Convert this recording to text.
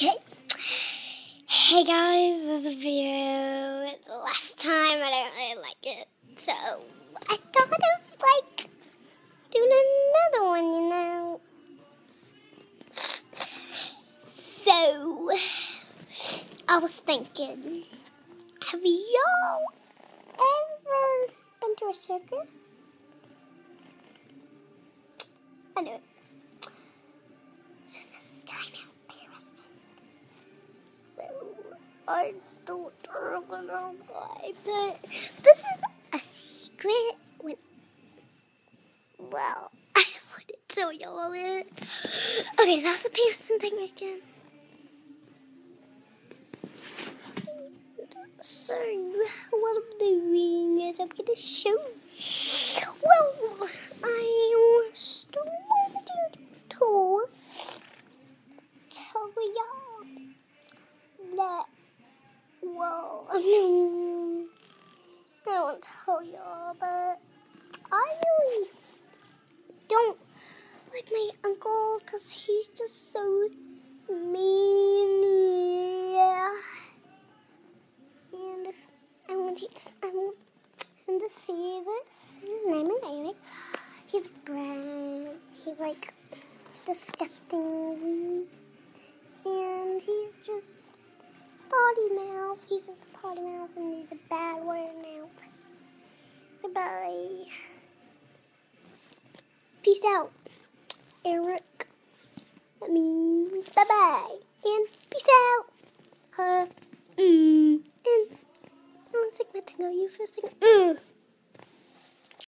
Okay. Hey guys, this is a video. The last time I didn't really like it, so I thought of doing another one, So I was thinking, have y'all ever been to a circus? I know it. So this is kind of embarrassing. So I don't really know why, but this is a secret. Well, I don't want to tell y'all it. Okay, that's a piercing thing again. So what I'm doing is I'm gonna show you. Well, I was wanting to tell y'all that, well, I won't tell y'all, but I really don't like my uncle because he's just so mean. Yeah. And if I want him to see this, his name is Eric. He's brown. He's disgusting. And he's just potty mouth. He's just a potty mouth, and he's a bad word mouth. Goodbye. Peace out, Eric. Bye-bye. And peace out. And I want to stick my tongue out you for a second.